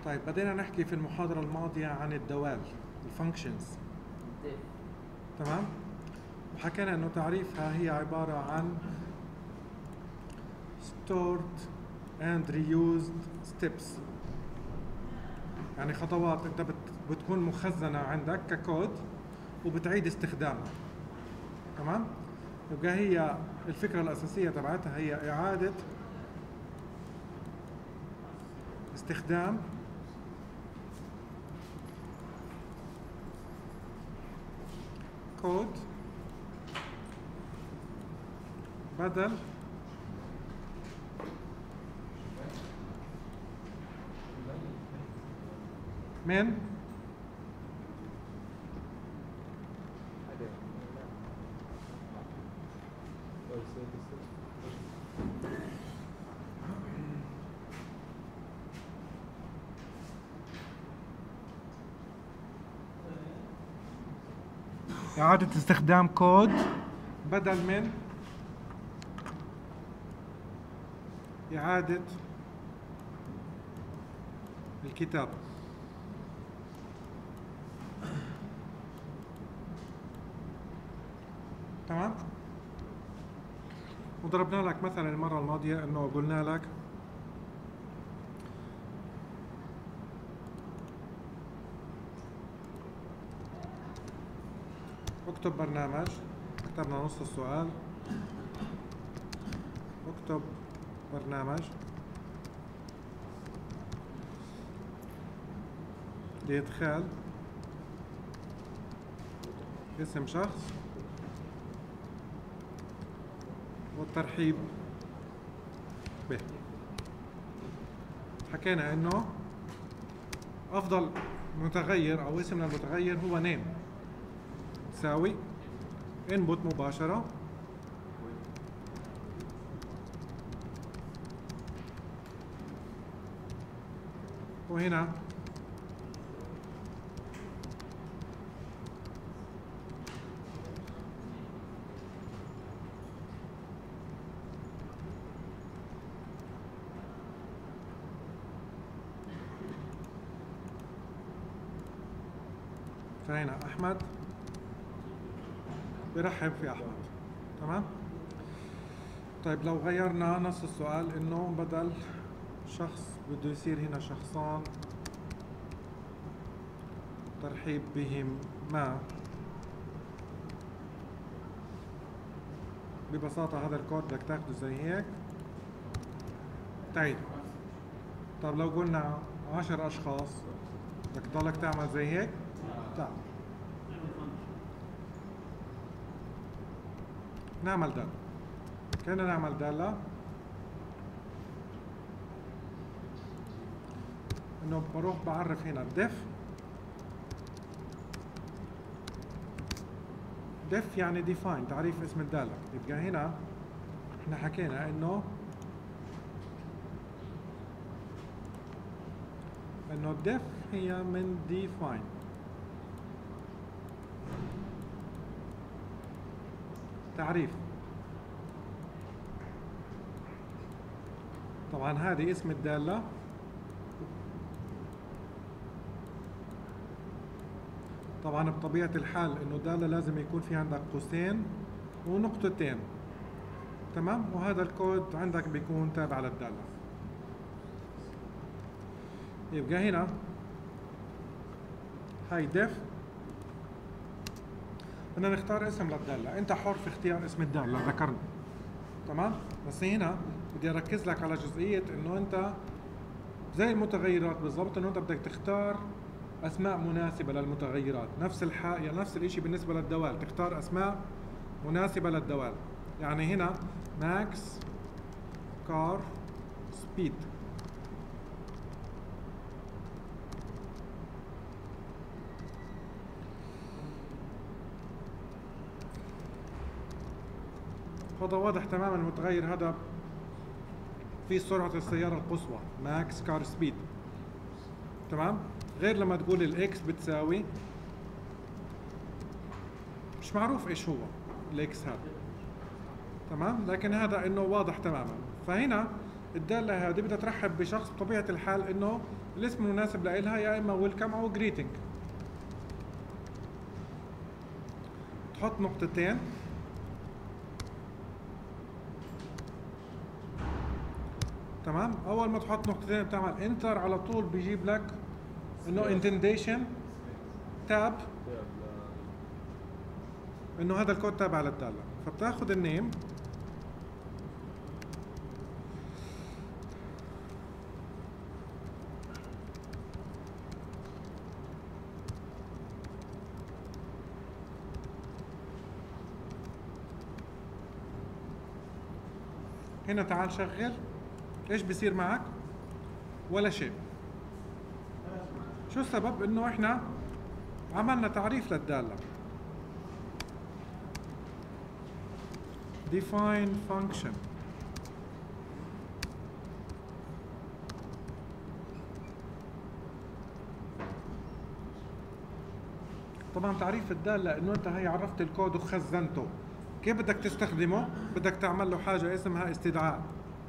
طيب بدينا نحكي في المحاضرة الماضية عن الدوال الفانكشنز. تمام؟ وحكينا انه تعريفها هي عبارة عن stored and reused steps، يعني خطوات انت بتكون مخزنة عندك ككود وبتعيد استخدامها. تمام؟ يبقى هي الفكرة الأساسية تبعتها هي إعادة استخدام كود بدل من إعادة استخدام كود بدل من إعادة الكتابة. تمام؟ وضربنا لك مثلا المرة الماضية انه قلنا لك اكتب برنامج، كتبنا نص السؤال، اكتب برنامج لإدخال اسم شخص والترحيب به. حكينا انه افضل متغير او اسم للمتغير هو نيم تساوي input مباشرة وهنا فهنا أحمد برحب في أحمد. تمام؟ طيب لو غيرنا نص السؤال إنه بدل شخص بده يصير هنا شخصان ترحيب بهما، ببساطة هذا الكود بدك تاخده زي هيك تعيد. طب لو قلنا 10 أشخاص بدك تضلك تعمل زي هيك؟ لا، نعمل دالة. كيف نعمل دالة؟ انه بروح بعرف هنا def يعني define، تعريف اسم الدالة. يبقى هنا احنا حكينا انه def هي من define. تعريف. طبعا هذه اسم الدالة طبعا بطبيعة الحال انه دالة لازم يكون في عندك قوسين ونقطتين. تمام؟ وهذا الكود عندك بيكون تابع للدالة. يبقى هنا هاي def بدنا نختار اسم للدالة. انت حر في اختيار اسم الدالة ذكرنا. تمام؟ بس هنا بدي اركز لك على جزئية انه انت زي المتغيرات بالضبط، انه انت بدك تختار اسماء مناسبة للمتغيرات. نفس يعني نفس الاشي بالنسبة للدوال، تختار اسماء مناسبة للدوال. يعني هنا ماكس كار سبيد، هذا واضح تماما. المتغير هذا في سرعة السيارة القصوى ماكس كار سبيد. تمام؟ غير لما تقول الاكس بتساوي، مش معروف ايش هو الاكس هذا. تمام؟ لكن هذا انه واضح تماما. فهنا الداله هذه بدها ترحب بشخص بطبيعه الحال انه الاسم المناسب لها يا اما ويلكم او جريتنج. تحط نقطتين، تمام. اول ما تحط نقطتين بتعمل انتر على طول بيجيب لك انه اندنتيشن تاب، انه هذا الكود تابع للداله. فبتاخذ النيم هنا. تعال شغل، ايش بصير معك؟ ولا شيء. شو السبب؟ انه احنا عملنا تعريف للدالة define function. طبعا تعريف الدالة انه انت هي عرفت الكود وخزنته. كيف بدك تستخدمه؟ بدك تعمل له حاجة اسمها استدعاء.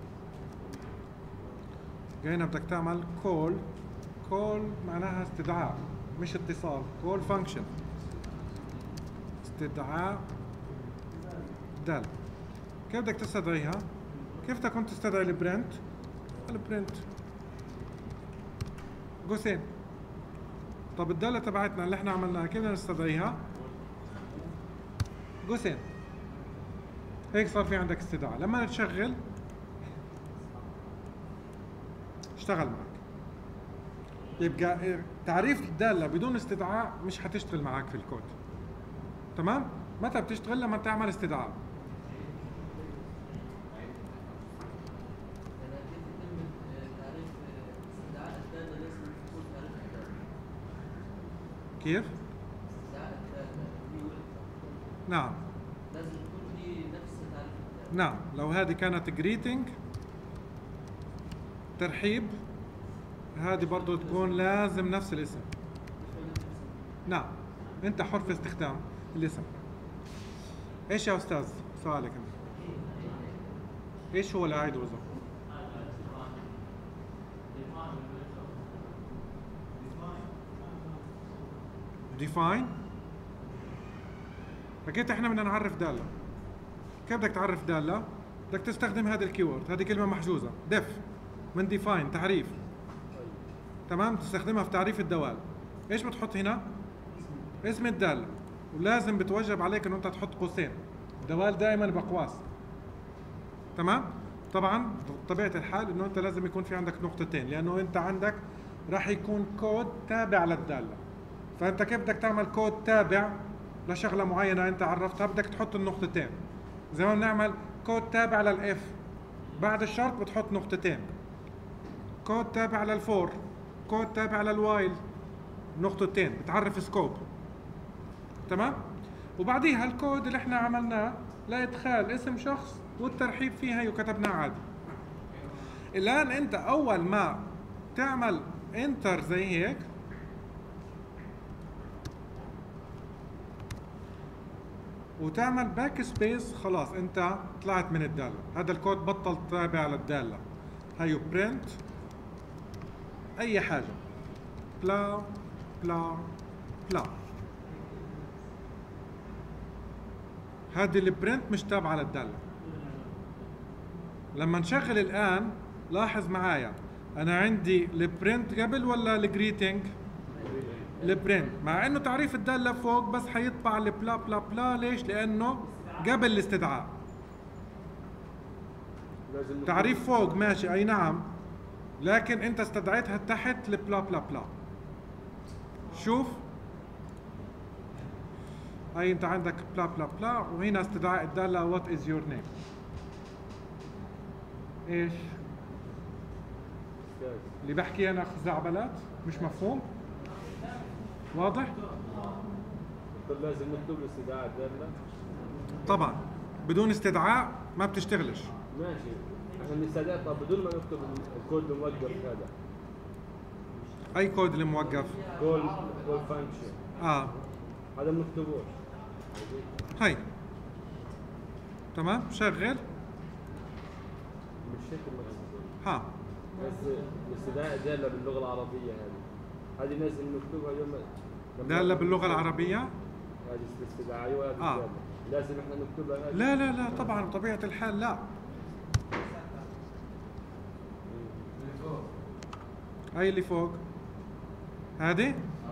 هنا بدك تعمل call معناها استدعاء مش اتصال. call function استدعاء دالة. كيف بدك تستدعيها؟ كيف تكون تستدعي البرنت قوسين. طب الدالة تبعتنا اللي احنا عملناها كيف بدنا نستدعيها؟ قوسين. هيك صار في عندك استدعاء. لما تشغل اشتغل معك. يبقى تعريف الدالة بدون استدعاء مش حتشتغل معك في الكود. تمام؟ متى بتشتغل؟ لما تعمل استدعاء. كيف؟ نعم. لازم تكون دي نفس تعريف الدالة. نعم، لو هذه كانت greeting ترحيب، هذه برضو تكون لازم نفس الاسم. نعم، انت حر في استخدام الاسم. ايش يا استاذ سؤالك انت؟ ايش هو العائد والوظيفة؟ define. اكيد احنا بدنا نعرف دالة. كيف بدك تعرف دالة؟ بدك تستخدم هذا الكيورد، هذه كلمة محجوزة def من define تعريف. تمام، تستخدمها في تعريف الدوال. ايش بتحط هنا؟ اسم الدالة، ولازم بتوجب عليك انه انت تحط قوسين. الدوال دائما باقواس. تمام؟ طبعا بطبيعة الحال انه انت لازم يكون في عندك نقطتين، لانه انت عندك راح يكون كود تابع للدالة. فانت كيف بدك تعمل كود تابع لشغلة معينة انت عرفتها؟ بدك تحط النقطتين. زي ما بنعمل كود تابع للاف، بعد الشرط بتحط نقطتين. كود تابع للفور، كود تابع للوايل، نقطتين، بتعرف سكوب. تمام؟ وبعديها الكود اللي احنا عملناه لادخال اسم شخص والترحيب فيها وكتبناه عادي. الان انت اول ما تعمل انتر زي هيك وتعمل باك سبيس، خلاص انت طلعت من الدالة. هذا الكود بطل تابع للدالة. هيو برنت اي حاجة بلا بلا بلا. هذه البرنت مش تابعة للدالة. لما نشغل الان لاحظ معايا انا عندي البرنت قبل ولا الجريتنج؟ البرنت، مع انه تعريف الدالة فوق بس حيطبع البلا بلا بلا. ليش؟ لانه قبل الاستدعاء. تعريف فوق ماشي اي نعم، لكن انت استدعيتها تحت البلا بلا بلا. شوف هاي انت عندك بلا بلا بلا، وهنا استدعاء الدالة وات از يور نيم. ايش؟ اللي بحكي انا خزعبلات مش مفهوم؟ واضح؟ لازم نكتب استدعاء الدالة. طبعا بدون استدعاء ما بتشتغلش. ماشي، عشان نستدعي. طب بدون ما نكتب الكود الموقف هذا. اي كود اللي موقف؟ كول فانكشن. هذا ما نكتبوش. هاي تمام، شغل. بالشكل ها بس الاستدعاء دالة باللغة العربية هذه لازم نكتبها يوم دالة باللغة العربية. هذه الاستدعاء أيوة هذه الدالة لازم احنا نكتبها. لا لا لا طبعا بطبيعة الحال لا. هاي اللي فوق هذه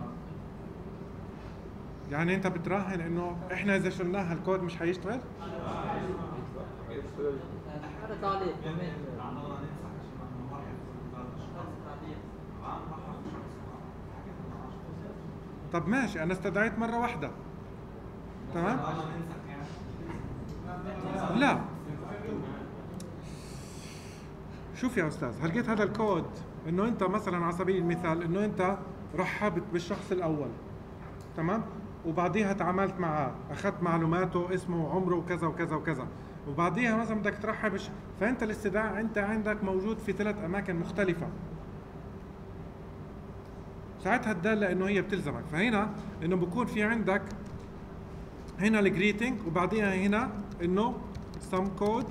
يعني انت بتراهن انه احنا اذا شلناها الكود مش حيشتغل؟ هذا تعليق كمان. طب ماشي انا استدعيت مرة واحدة تمام؟ لا شوف يا استاذ هلقيت هذا الكود انه انت مثلا على سبيل المثال انه انت رحبت بالشخص الاول تمام وبعديها تعاملت معاه اخذت معلوماته اسمه وعمره وكذا وكذا وكذا وبعديها مثلا بدك ترحب فانت الاستدعاء انت عندك موجود في 3 اماكن مختلفة ساعتها الدالة انه هي بتلزمك. فهنا انه بكون في عندك هنا الجريتنج وبعديها هنا انه some code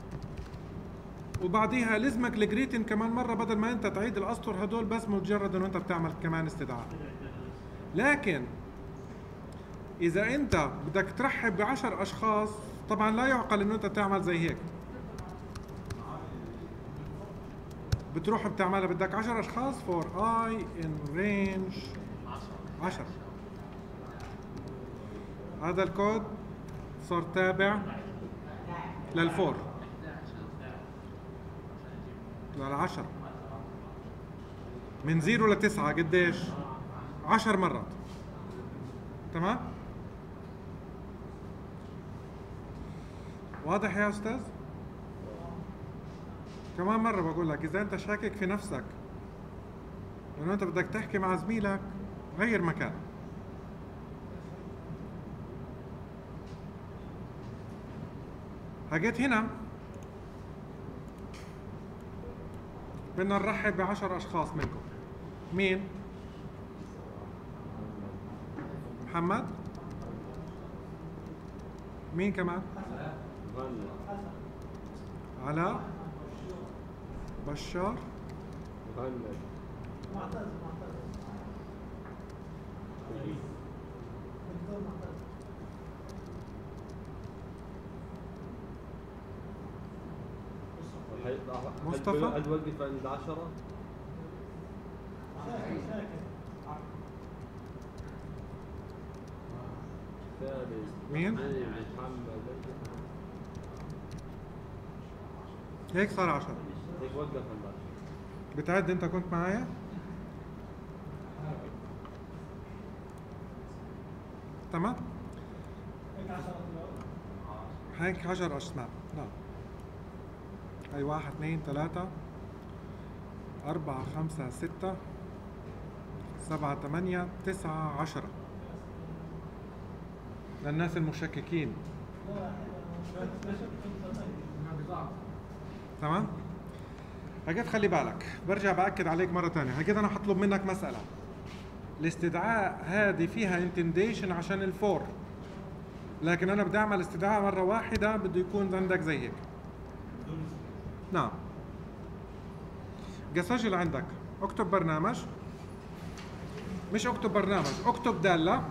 وبعديها لازمك الجريتنج كمان مرة بدل ما انت تعيد الاسطر هدول بس مجرد انه انت بتعمل كمان استدعاء. لكن اذا انت بدك ترحب ب10 اشخاص طبعا لا يعقل انه انت تعمل زي هيك بتروح بتعملها بدك 10 اشخاص for I in range 10. هذا الكود صار تابع للفور لل10 من 0 ل9 قديش؟ 10 مرات تمام؟ واضح يا استاذ؟ كمان مرة بقول لك إذا أنت شاكك في نفسك إنه أنت بدك تحكي مع زميلك غير مكان. هجيت هنا بدنا نرحب ب10 أشخاص منكم. مين؟ محمد؟ مين كمان؟ علاء؟ بشار؟ مصطفى؟ هل توقف عند 10؟ مين؟ هيك صار 10. هيك وقف عند 10. بتعد انت كنت معايا؟ تمام؟ هيك 10 أسماء. نعم. هاي 1 2 3 4 5 6 7 8 9 10 للناس المشككين. تمام؟ هكذا خلي بالك برجع بأكد عليك مرة تانية. هكذا أنا حطلب منك مسألة الاستدعاء هذه فيها انتنديشن عشان الفور لكن أنا بدي أعمل استدعاء مرة واحدة بده يكون عندك زي هيك. نعم سجل عندك اكتب برنامج مش اكتب برنامج اكتب دالة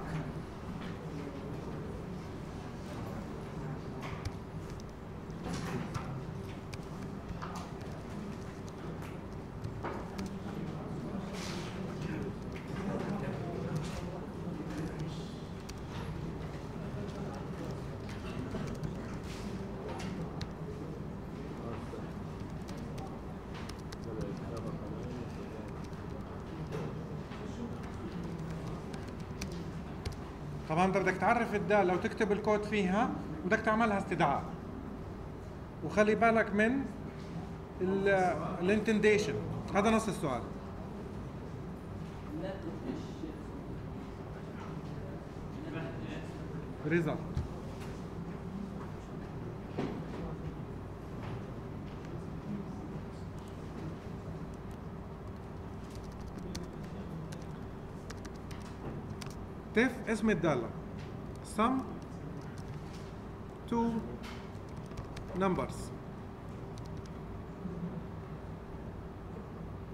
طبعا انت بدك تعرف الدالة وتكتب الكود فيها بدك تعملها استدعاء وخلي بالك من الانتنديشن. هذا نص السؤال. result تف اسم الدالة sum two numbers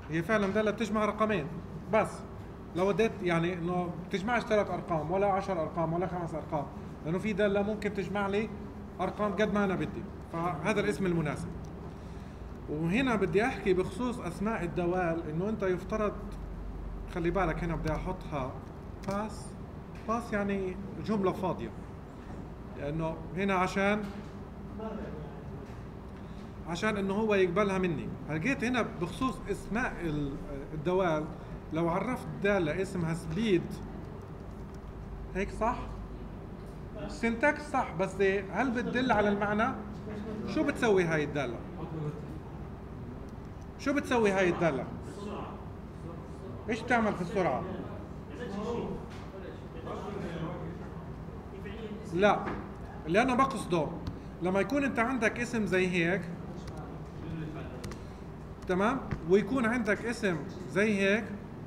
هي فعلا دالة بتجمع رقمين بس. لو وديت يعني انه بتجمعش 3 ارقام ولا 10 ارقام ولا 5 ارقام، لانه في دالة ممكن تجمع لي ارقام قد ما انا بدي، فهذا الاسم المناسب. وهنا بدي احكي بخصوص اسماء الدوال، انه انت يفترض خلي بالك هنا بدي احطها باس يعني جملة فاضية، لانه هنا عشان انه هو يقبلها مني. لقيت هنا بخصوص اسماء الدوال، لو عرفت دالة اسمها سبيد هيك صح؟ السنتكس صح، بس هل بتدل على المعنى؟ شو بتسوي هاي الدالة؟ شو بتسوي هاي الدالة؟ ايش بتعمل في السرعة؟ لا، اللي انا بقصده لما يكون انت عندك اسم زي هيك، تمام، ويكون عندك اسم زي هيك،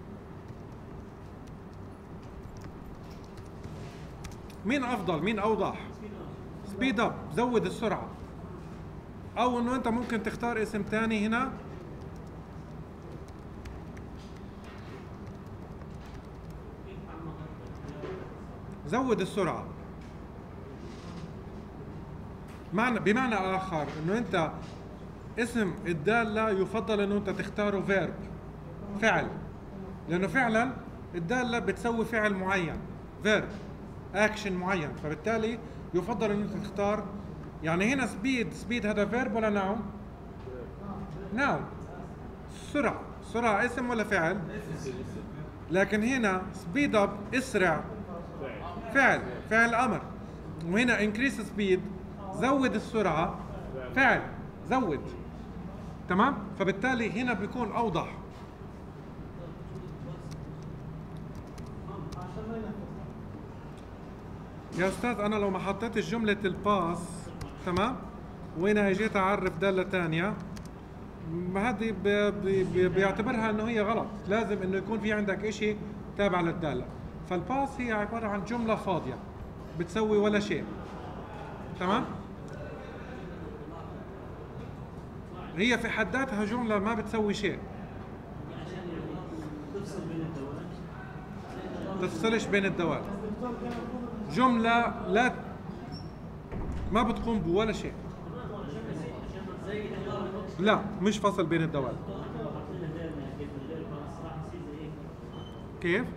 مين افضل مين اوضح؟ سبيد اب، زود السرعة. او انه انت ممكن تختار اسم ثاني هنا، زود السرعة. بمعنى آخر انه انت اسم الدالة يفضل انه انت تختاره فيرب، فعل، لانه فعلا الدالة بتسوي فعل معين، فيرب، اكشن معين، فبالتالي يفضل انه انت تختار. يعني هنا سبيد هذا فيرب ولا ناون؟ ناون. سرعة اسم ولا فعل؟ لكن هنا سبيد اب اسرع، فعل امر. وهنا انكريس سبيد زود السرعة، فعل زود. تمام، فبالتالي هنا بيكون اوضح. يا استاذ انا لو ما حطيتش جملة الباس، تمام، وهنا اجيت اعرف دالة ثانية، هذه بيعتبرها انه هي غلط. لازم انه يكون في عندك اشي تابع للدالة. فالباس هي عبارة عن جملة فاضية بتسوي ولا شيء. تمام، هي في حد ذاتها جملة ما بتسوي شيء، تفصلش بين الدوال، جملة ما بتقوم بولا شيء. لا، مش فصل بين الدوال. كيف؟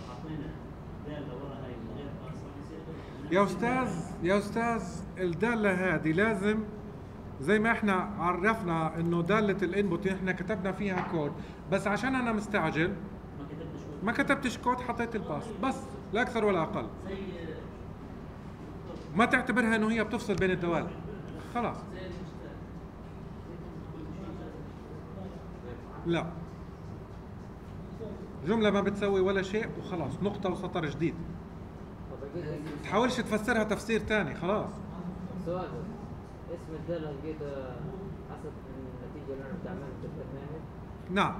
يا استاذ الدالة هذه لازم زي ما احنا عرفنا انه دالة الانبوت احنا كتبنا فيها كود، بس عشان انا مستعجل ما كتبتش كود، حطيت الباس بس، لا اكثر ولا اقل. ما تعتبرها انه هي بتفصل بين الدوال، خلاص. لا، جملة ما بتسوي ولا شيء وخلاص، نقطة وسطر جديد. تحاولش تفسرها تفسير ثاني، خلاص. سؤال، اسم الدالة لقيتها حسب النتيجة اللي أنا بتعملها في البرنامج؟ نعم.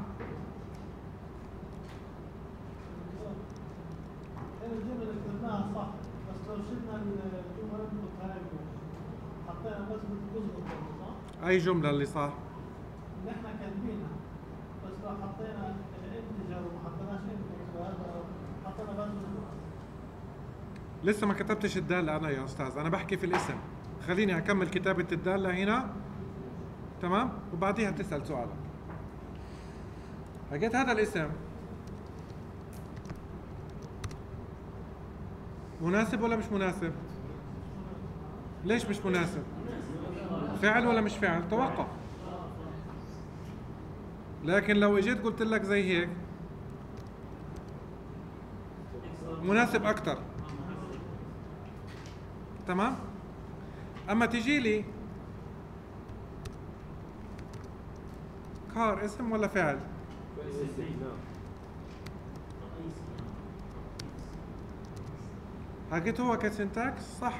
الجملة اللي كتبناها صح، بس لو شلنا الجملة هاي حطينا بس جزء صح؟ أي جملة اللي صح؟ اللي احنا كاتبينها، بس لو حطينا الانتجر وما حطيناش انتجر، حطينا بس جزء. لسه ما كتبتش الدالة أنا يا أستاذ، أنا بحكي في الاسم. خليني أكمل كتابة الدالة هنا، تمام؟ وبعديها تسأل سؤالك. لقيت هذا الاسم مناسب ولا مش مناسب؟ ليش مش مناسب؟ فعل ولا مش فعل؟ توقف. لكن لو اجيت قلت لك زي هيك مناسب أكتر، تمام؟ أما تجي لي كار اسم ولا فعل؟ حكيت هو كسنتاكس صح.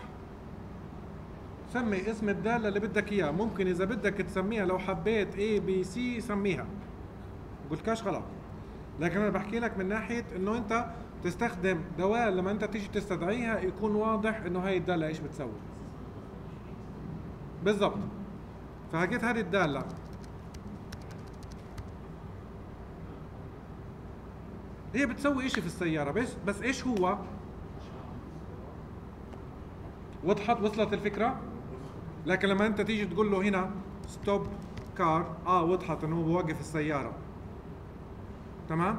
سمي اسم الدالة اللي بدك إياه، ممكن إذا بدك تسميها لو حبيت A B C سميها، قلتكاش غلط. لكن أنا بحكي لك من ناحية إنه أنت تستخدم دوال لما أنت تيجي تستدعيها يكون واضح إنه هاي الدالة إيش بتسوي بالضبط. فحكيت هذه الدالة هي بتسوي اشي في السيارة بس ايش هو؟ وصلت الفكرة؟ لكن لما انت تيجي تقول له هنا ستوب كار، وضحت انه هو بوقف السيارة. تمام؟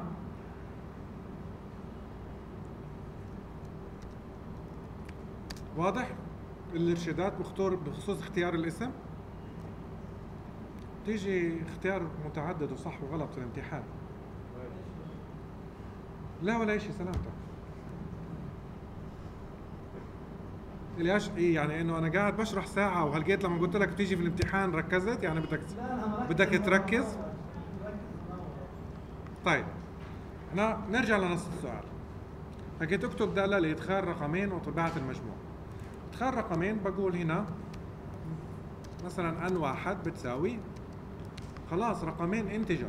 واضح؟ الارشادات بخصوص اختيار الاسم. تيجي اختيار متعدد وصح وغلط في الامتحان. لا ولا شيء، سلامتك. ليش يعني انه انا قاعد بشرح ساعة وهلقيت لما قلت لك تيجي في الامتحان ركزت، يعني بدك تركز. طيب نرجع لنص السؤال. حكيت اكتب دالة لإدخال رقمين وطباعة المجموع. إدخال رقمين بقول هنا مثلا N1 بتساوي خلاص رقمين انتجر.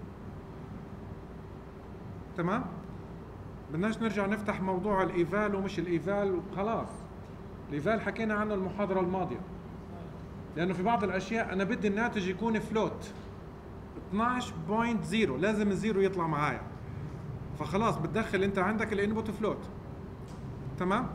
تمام؟ بدناش نرجع نفتح موضوع الإيفال ومش الإيفال وخلاص. الإيفال حكينا عنه المحاضرة الماضية، لأنه في بعض الأشياء أنا بدي الناتج يكون فلوت 12.0، لازم الزيرو يطلع معايا، فخلاص بتدخل أنت عندك الانبوت فلوت. تمام؟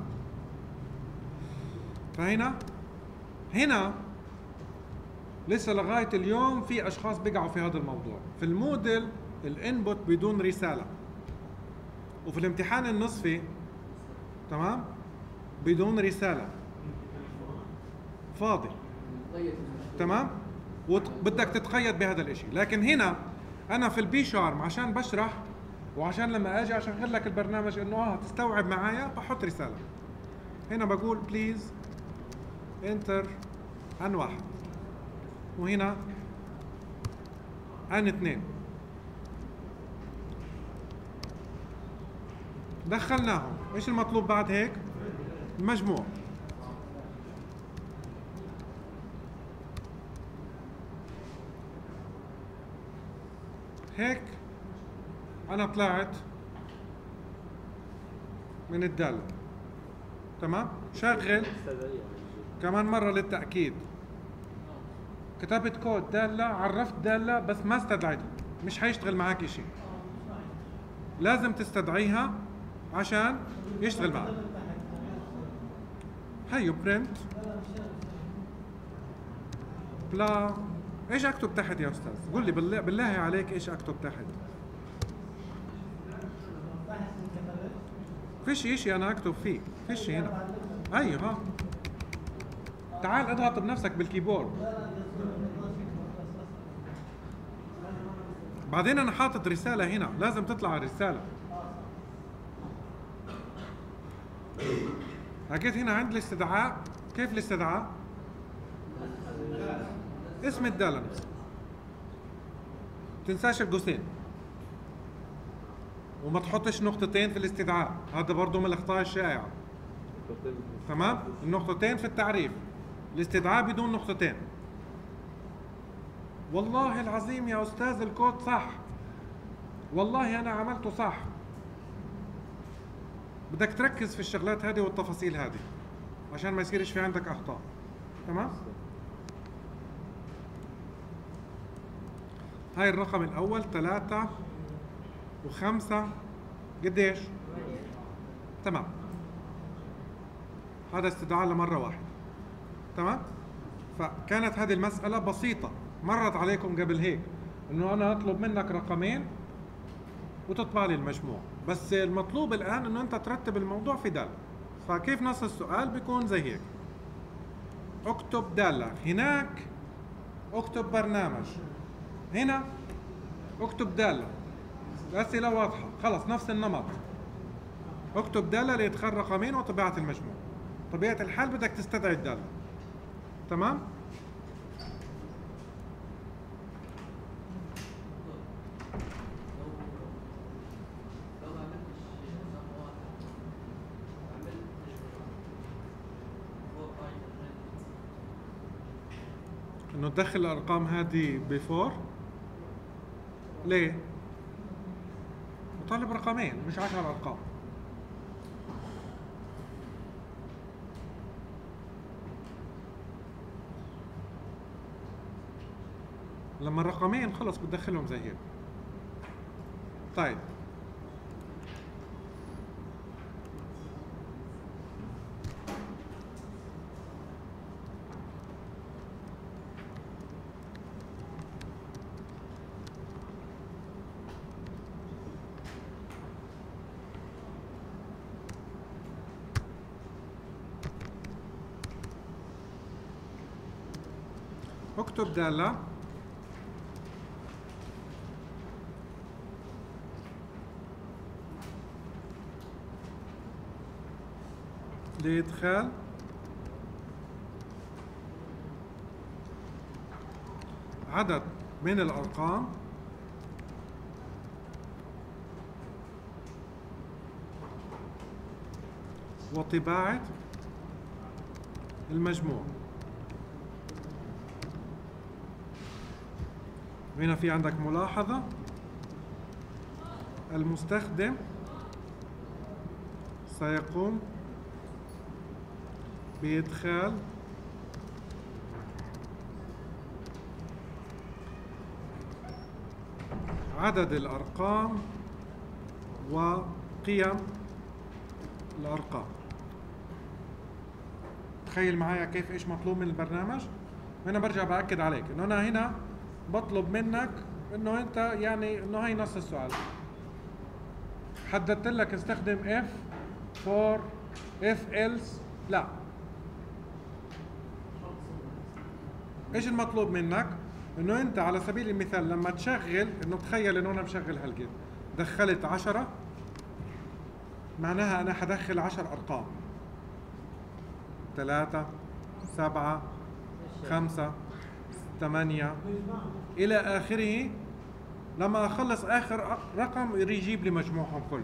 فهنا لسه لغاية اليوم في أشخاص بيقعوا في هذا الموضوع. في الموديل الانبوت بدون رسالة، وفي الامتحان النصفي تمام بدون رسالة، فاضي. تمام؟ وبدك تتقيد بهذا الاشي. لكن هنا انا في البي شارم عشان بشرح وعشان لما اجي اشغل لك البرنامج انه تستوعب معايا بحط رسالة. هنا بقول بليز انتر N1 وهنا N2. دخلناهم. ايش المطلوب بعد هيك؟ المجموع. هيك انا طلعت من الدالة. تمام؟ شغل كمان مرة للتأكيد. كتبت كود دالة، عرفت دالة بس ما استدعيتها، مش حيشتغل معك اشي. لازم تستدعيها عشان يشتغل معك. هيو برنت بلا. ايش اكتب تحت يا استاذ؟ قول لي بالله عليك ايش اكتب تحت؟ فيش اشي انا اكتب فيه، فيش هنا. ايوه ها، تعال اضغط بنفسك بالكيبورد. بعدين انا حاطط رسالة هنا، لازم تطلع الرسالة. حكيت هنا عند الاستدعاء. كيف الاستدعاء؟ اسم الدالة نفسه، تنساش القوسين، وما تحطش نقطتين في الاستدعاء، هذا برضه من الاخطاء الشائعة. تمام؟ النقطتين في التعريف، الاستدعاء بدون نقطتين. والله العظيم يا استاذ الكود صح، والله انا عملته صح. بدك تركز في الشغلات هذه والتفاصيل هذه عشان ما يصيرش في عندك اخطاء. تمام؟ هاي الرقم الاول 3 و5 قديش؟ تمام. هذا استدعاء لمرة واحدة. تمام؟ فكانت هذه المسألة بسيطة، مرت عليكم قبل هيك انه انا اطلب منك رقمين وتطبع لي المجموع، بس المطلوب الان انه انت ترتب الموضوع في دالة. فكيف نص السؤال بيكون زي هيك: اكتب دالة، هناك اكتب برنامج، هنا اكتب دالة. الأسئلة واضحة، خلص نفس النمط. اكتب دالة لإدخال رقمين وطباعة المجموع. طبيعة الحال بدك تستدعي الدالة. تمام؟ انه تدخل الارقام هذه بفور. ليه؟ وطالب رقمين مش 10 ارقام. لما الرقمين خلص بتدخلهم زي هيك. طيب اكتب دالة لإدخال عدد من الأرقام وطباعة المجموع. هنا في عندك ملاحظة: المستخدم سيقوم بإدخال عدد الأرقام وقيم الأرقام. تخيل معايا كيف ايش مطلوب من البرنامج. هنا برجع بأكد عليك انه انا هنا بطلب منك انه انت يعني انه هي نص السؤال. حددت لك استخدم if for if else. لا، ايش المطلوب منك؟ انه انت على سبيل المثال لما تشغل، انه تخيل انه انا مشغل هالقد، دخلت 10، معناها انا حدخل 10 ارقام: 3 7 5 8 إلى آخره. لما أخلص آخر رقم يجيب لي مجموعهم كله.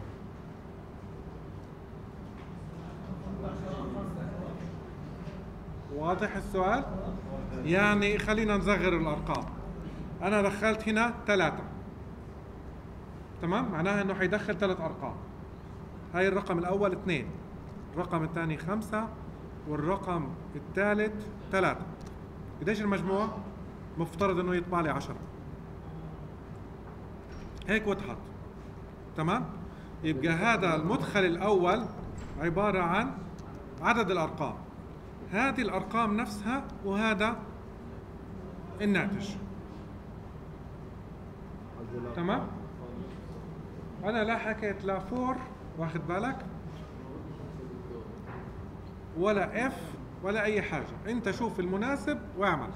واضح السؤال؟ يعني خلينا نصغر الأرقام. أنا دخلت هنا 3، تمام؟ معناها إنه حيدخل 3 أرقام. هاي الرقم الأول 2، الرقم الثاني 5، والرقم الثالث 3. قديش المجموع؟ مفترض انه يطبع لي 10. هيك وضحت، تمام؟ يبقى هذا المدخل الاول عبارة عن عدد الارقام، هذه الارقام نفسها، وهذا الناتج. تمام؟ انا لا حكيت لا فور، واخد بالك، ولا اف ولا اي حاجة. انت شوف المناسب واعمل.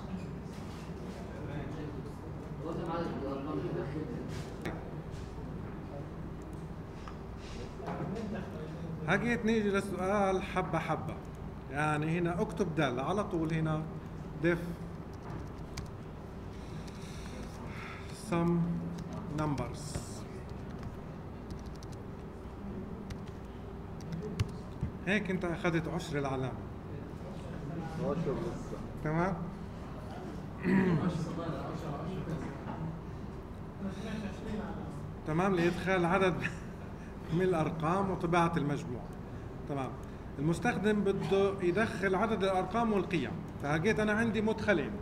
هجيت نيجي للسؤال حبة حبة. يعني هنا اكتب دالة على طول. هنا def some numbers. هيك انت اخذت عشر العلامة. تمام؟ تمام، لإدخال عدد من الأرقام وطباعة المجموع. تمام. المستخدم بده يدخل عدد الأرقام والقيم، فهجيت أنا عندي مدخلين: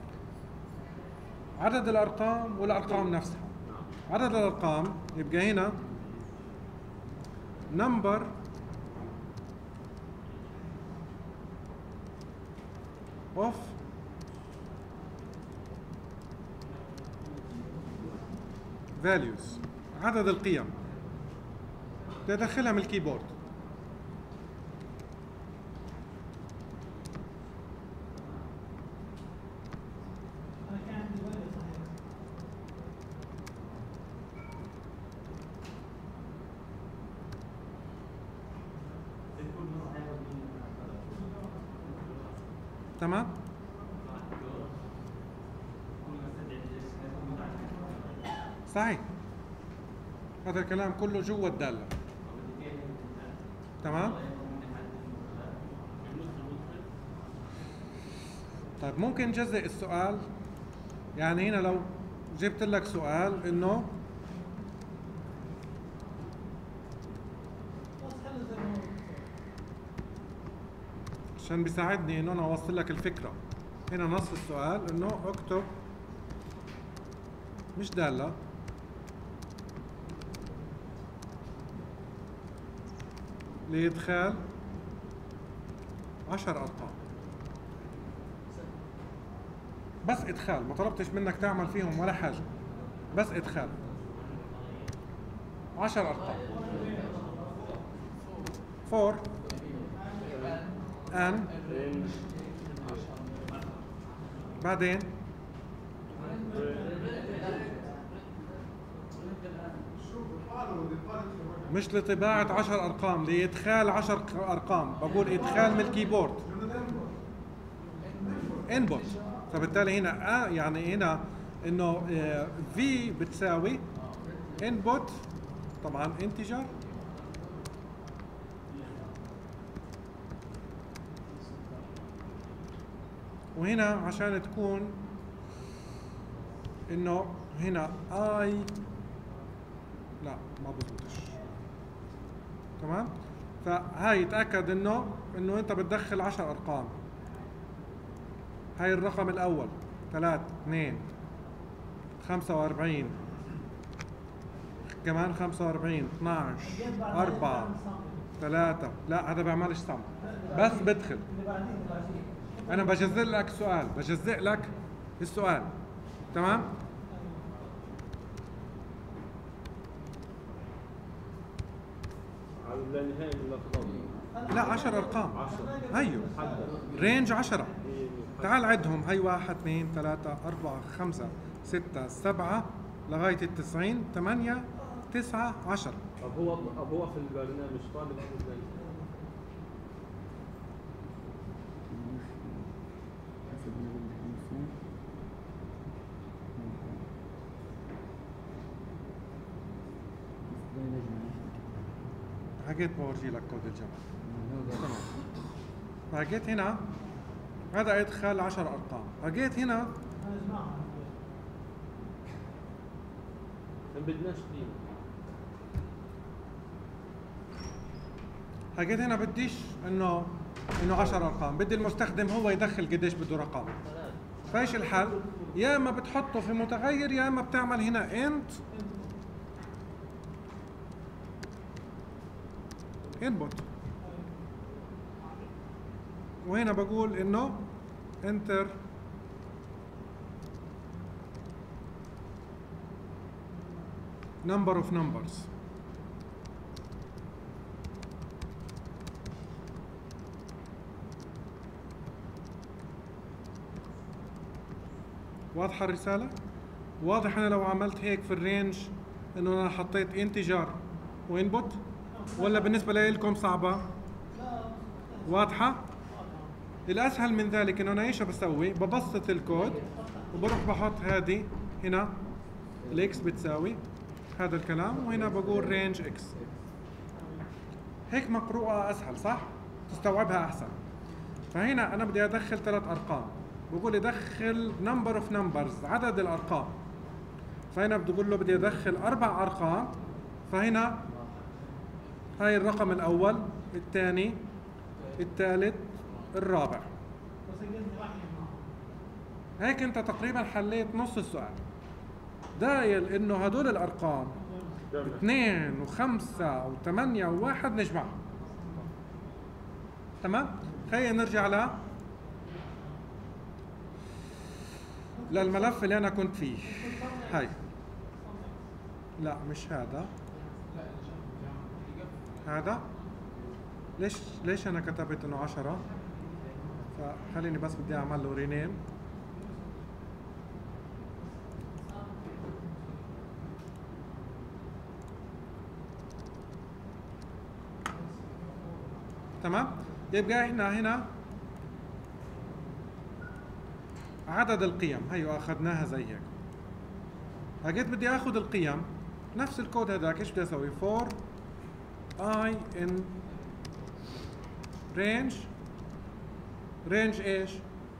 عدد الأرقام والأرقام نفسها. عدد الأرقام يبقى هنا number of values، عدد القيم. تدخلها من الكيبورد. تمام؟ صحيح، هذا الكلام كله جوا الدالة. تمام؟ طيب ممكن نجزئ السؤال. يعني هنا لو جبت لك سؤال انه عشان بيساعدني انه انا اوصل لك الفكرة. هنا نص السؤال انه اكتب مش دالة، لإدخال 10 أرقام. بس إدخال، ما طلبتش منك تعمل فيهم ولا حاجة، بس إدخال 10 أرقام. for n، بعدين مش لطباعة 10 أرقام، لإدخال 10 أرقام، بقول إدخال من الكيبورد. انبوت. فبالتالي هنا يعني هنا إنه في بتساوي انبوت طبعا انتجر وهنا عشان تكون إنه هنا اي لا ما بزبطش. تمام. فهاي يتأكد انه انت بتدخل 10 ارقام. هاي الرقم الاول 3 2 45 كمان 45 12 4 3. لا هذا بيعملش صم، بس بدخل. انا بجزء لك سؤال، بجزء لك السؤال. تمام. على النهاية من الأرقام. لا 10 ارقام. 10. هيو رينج 10. تعال عدهم. هي 1 2 3 4 5 6 7 لغاية 90 8 9 10. طب هو في البرنامج طالب ازاي؟ حكيت بورجي لك كود الجمع. تمام. فحكيت هنا هذا ادخال 10 ارقام. حكيت هنا ما بدناش قيمة. حكيت هنا بديش انه 10 ارقام، بدي المستخدم هو يدخل قديش بده رقم. فايش الحل؟ يا اما بتحطه في متغير يا اما بتعمل هنا انت انبوت، وهنا بقول انه انتر number of numbers. واضحة الرسالة؟ واضح أنا لو عملت هيك في الرينج إنه أنا حطيت انتجر وانبوت، ولا بالنسبة لكم صعبة؟ واضحة؟ الأسهل من ذلك إنه أنا إيش بسوي؟ ببسط الكود وبروح بحط هذه هنا الإكس بتساوي هذا الكلام، وهنا بقول رينج إكس. هيك مقروءة أسهل صح؟ تستوعبها أحسن. فهنا أنا بدي أدخل 3 أرقام، بقول يدخل number of numbers عدد الأرقام. فهنا بدي أقول له بدي أدخل 4 أرقام. فهنا هاي الرقم الأول الثاني الثالث الرابع. هيك أنت تقريبا حليت نص السؤال. دايل إنه هدول الأرقام 2 و5 و8 و1 نجمعهم. تمام؟ خلينا نرجع للملف اللي أنا كنت فيه. هاي لا مش هذا، هذا ليش أنا كتبت إنه 10؟ فخليني بس بدي أعمل له رينيم. تمام؟ يبقى احنا هنا عدد القيم هيو اخذناها زي هيك. هجيت بدي اخذ القيم نفس الكود هذاك. ايش بدي اسوي؟ for I in range ايش؟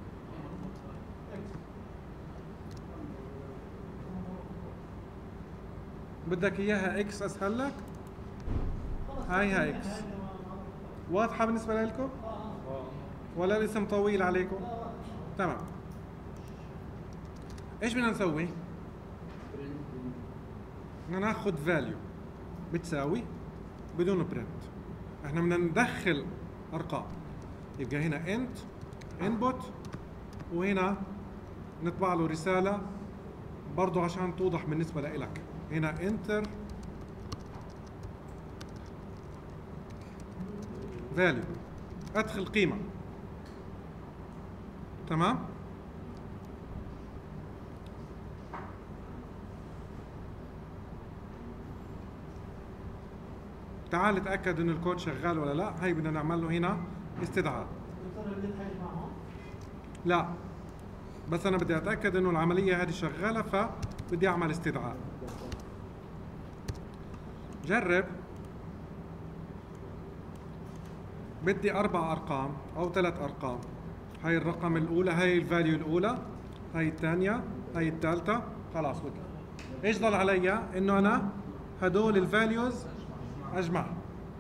بدك اياها اكس اسهل لك؟ هاي اكس. واضحة بالنسبة لكم؟ ولا الاسم طويل عليكم؟ تمام. ايش بدنا نسوي؟ بدنا ناخذ فاليو بتساوي بدون برنت. احنا بدنا ندخل ارقام. يبقى هنا انت انبوت، وهنا نطبع له رسالة برضو عشان توضح بالنسبة لإلك. هنا انتر فاليو، ادخل قيمة. تمام؟ تعال تاكد انه الكود شغال ولا لا. هي بدنا نعمل له هنا استدعاء. دكتور اللي تحيل معهم لا بس انا بدي اتاكد انه العمليه هذه شغاله، فبدي اعمل استدعاء. جرب. بدي 4 أرقام أو 3 أرقام. هاي الرقم الأولى، هاي الفاليو الأولى، هاي الثانية، هاي الثالثة. خلاص بدي إيش ضل علي؟ إنه أنا هدول الفاليوز أجمعهم.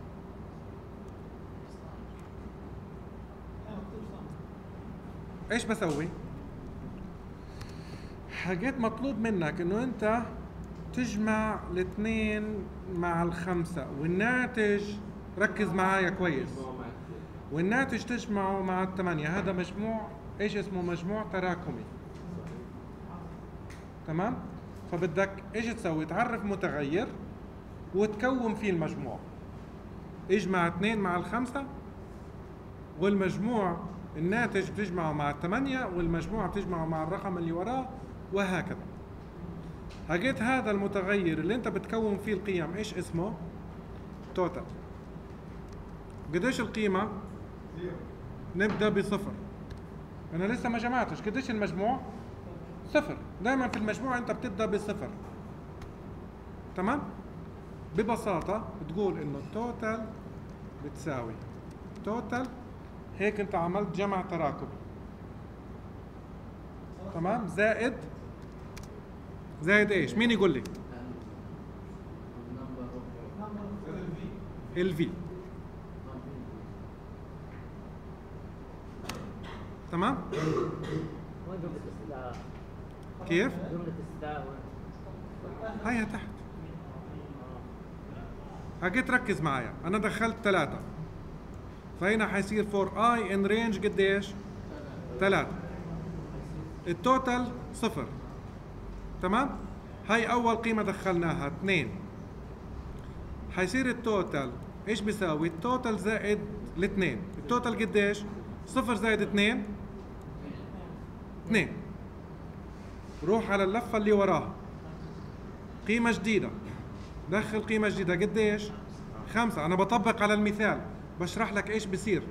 إيش بسوي؟ حاجات مطلوب منك إنه أنت تجمع الاثنين مع الخمسة، والناتج ركز معايا كويس، والناتج تجمعه مع الثمانية. هذا مجموع ايش اسمه؟ مجموع تراكمي. تمام؟ فبدك ايش تسوي؟ تعرف متغير وتكون فيه المجموع. اجمع 2 مع الخمسة، والمجموع الناتج بتجمعه مع الثمانية، والمجموع بتجمعه مع الرقم اللي وراه، وهكذا. لقيت هذا المتغير اللي انت بتكون فيه القيم ايش اسمه؟ توتال. قديش القيمة؟ نبدأ بصفر. أنا لسه ما جمعتش. قديش المجموع؟ صفر. دائما في المجموع أنت بتبدأ بصفر. تمام؟ ببساطة بتقول إنه التوتال بتساوي توتال، هيك أنت عملت جمع تراكمي. تمام؟ زائد إيش؟ مين يقول لي؟ الفي. تمام؟ وين جملة الاستدعاء؟ كيف؟ جملة الاستدعاء وين؟ هيا تحت. هاجي تركز معايا. أنا دخلت 3، فهنا حيصير فور I in range قديش؟ 3. التوتال 0. تمام؟ هاي أول قيمة دخلناها 2. حيصير التوتال إيش بيساوي؟ التوتال زائد الاثنين. التوتال قديش؟ 0 زائد 2 2. روح على اللفة اللي وراها، قيمة جديدة، دخل قيمة جديدة قديش؟ 5. أنا بطبق على المثال، بشرح لك إيش بصير.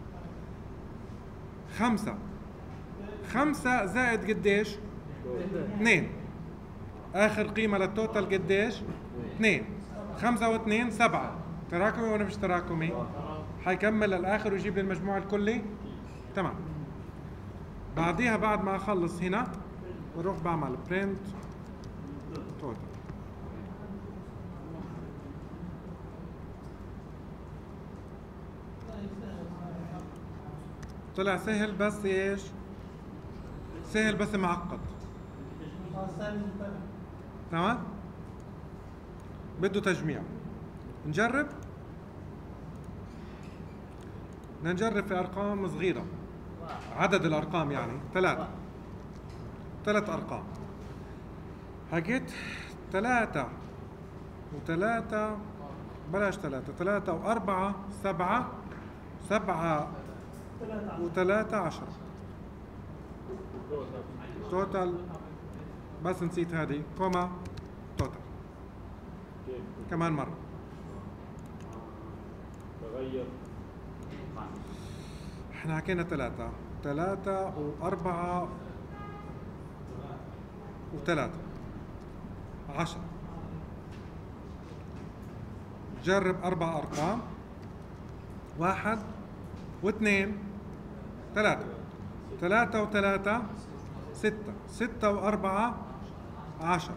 5 زائد قديش؟ 2. آخر قيمة للتوتال قديش؟ 2. 5 و2 7. تراكمي ولا مش تراكمي؟ حيكمل للآخر ويجيب لي المجموع الكلي. تمام. بعديها بعد ما اخلص هنا بروح بعمل print total. طلع سهل، بس ايش؟ سهل بس معقد. تمام؟ بده تجميع. نجرب؟ بدنا نجرب في ارقام صغيرة. عدد الارقام يعني 3 ارقام. حكيت 3 و3 بلاش 3 و4 7 7 و3 10 توتال. بس نسيت هذه كوما توتال كمان مرة. تغير. احنا حكينا 3 و4 و3 10. جرب 4 أرقام، 1 و2 3 3 و3 6 6 و4 10.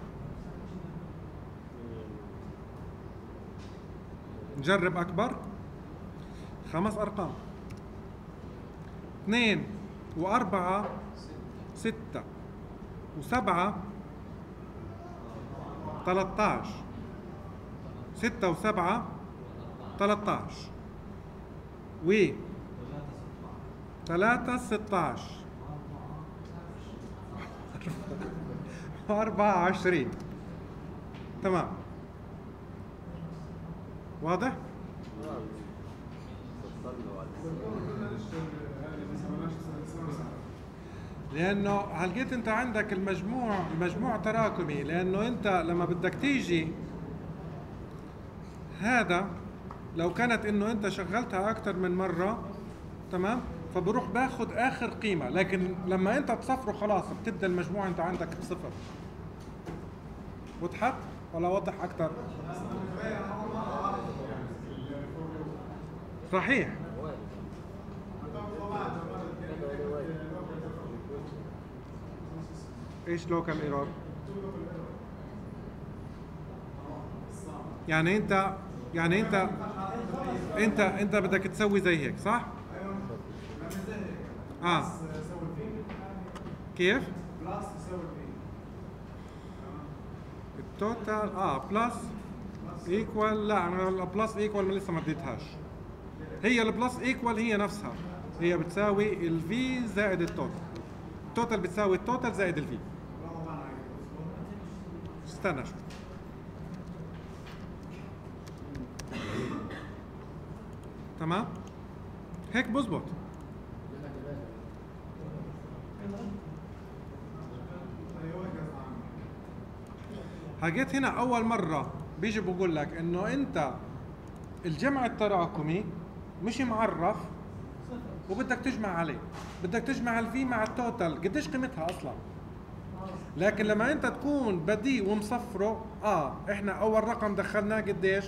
نجرب أكبر، 5 أرقام، 2 و4 6 و7 13 6 و7 13 و 3 16 24. تمام، واضح؟ لانه هلقيت انت عندك المجموع تراكمي، لانه انت لما بدك تيجي هذا لو كانت انه انت شغلتها اكثر من مره، تمام، فبروح باخذ اخر قيمه، لكن لما انت تصفره خلاص بتبدا المجموع انت عندك بصفر. وضحت ولا وضح اكثر؟ صحيح. ايش لوكال ايرور؟ يعني انت بدك تسوي زي هيك، صح؟ كيف؟ بلس يساوي التوتال بلس ايكوال. لا انا البلس ايكوال لسه ما اديتهاش. هي البلس ايكوال هي نفسها، هي بتساوي الفي زائد التوتال. التوتال بتساوي التوتال زائد الفي. استنى شوي. تمام؟ هيك بزبط. هجيت هنا اول مره بيجي بقول لك انه انت الجمع التراكمي مش معرف وبدك تجمع عليه، بدك تجمع الفي مع التوتال قديش قيمتها اصلا. لكن لما انت تكون بديء ومصفره، احنا اول رقم دخلناه قديش؟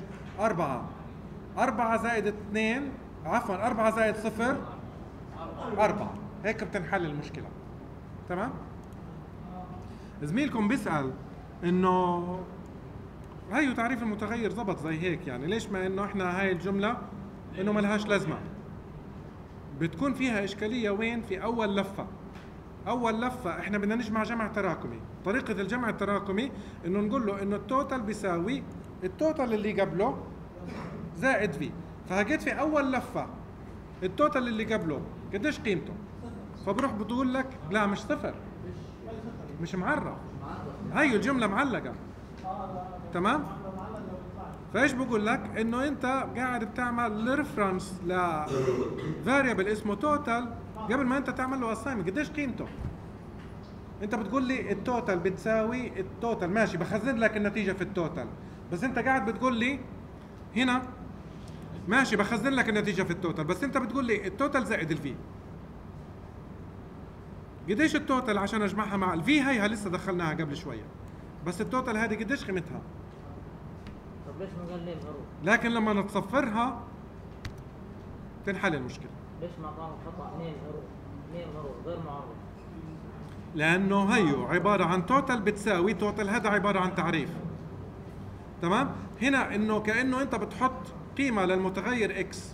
4 زائد 2 عفوا 4 زائد 0 4. هيك بتنحل المشكله. تمام؟ زميلكم بيسأل انه هيو تعريف المتغير زبط زي هيك، يعني ليش ما انه احنا هاي الجمله انه ما لهاش لازمه؟ بتكون فيها اشكاليه وين؟ في اول لفه. اول لفه احنا بدنا نجمع جمع تراكمي. طريقه الجمع التراكمي انه نقول له انه التوتال بيساوي التوتال اللي قبله زائد في. فهجيت في اول لفه التوتال اللي قبله قديش قيمته؟ فبروح بتقول لك لا مش صفر، مش معرف، هي الجمله معلقه. تمام؟ فايش بقول لك؟ انه انت قاعد بتعمل ريفرنس ل فاريبل اسمه توتال قبل ما انت تعمل له اساينمنت. قديش قيمته؟ انت بتقول لي التوتال بتساوي التوتال، ماشي، بخزن لك النتيجه في التوتال، بس انت قاعد بتقول لي هنا ماشي بخزن لك النتيجه في التوتال، بس انت بتقول لي التوتال زائد الفي. قديش التوتال عشان اجمعها مع الفي؟ هيها لسه دخلناها قبل شويه، بس التوتال هذه قديش قيمتها؟ طب ليش ما قال نيم ايرور؟ لكن لما نتصفرها تنحل المشكله. ليش ما قام خطا نيم ايرور؟ نيم ايرور غير معرف. لانه هيو عباره عن توتال بتساوي توتال، هذا عباره عن تعريف. تمام؟ هنا انه كانه انت بتحط قيمه للمتغير اكس،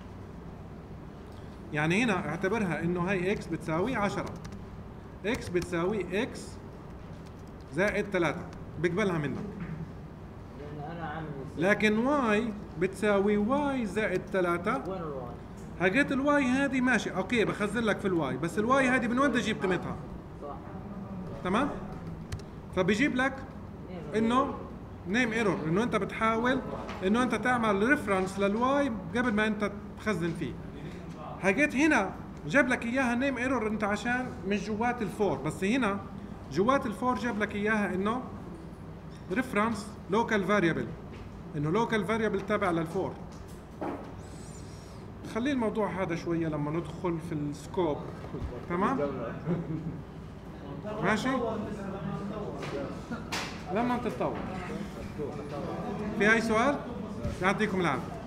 يعني هنا اعتبرها انه هي اكس بتساوي 10، اكس بتساوي اكس زائد 3 بقبلها منك، لان انا عامل لكن واي بتساوي واي زائد 3. وين الواي؟ هجيت الواي هذه ماشي اوكي بخزن لك في الواي، بس الواي هذه من وين بدي اجيب قيمتها؟ صح. تمام؟ فبيجيب لك انه نيم ايرور، انه انت بتحاول انه انت تعمل ريفرنس للواي قبل ما انت تخزن فيه. هجيت هنا جاب لك اياها نيم ايرور انت عشان مش جوات الفور، بس هنا جوات الفور جاب لك اياها انه ريفرنس لوكال فاريبل، انه لوكال فاريبل تابع للفور. خلي الموضوع هذا شويه لما ندخل في السكوب. تمام؟ ماشي؟ لما تتطور. في اي سؤال؟ يعطيكم العافيه.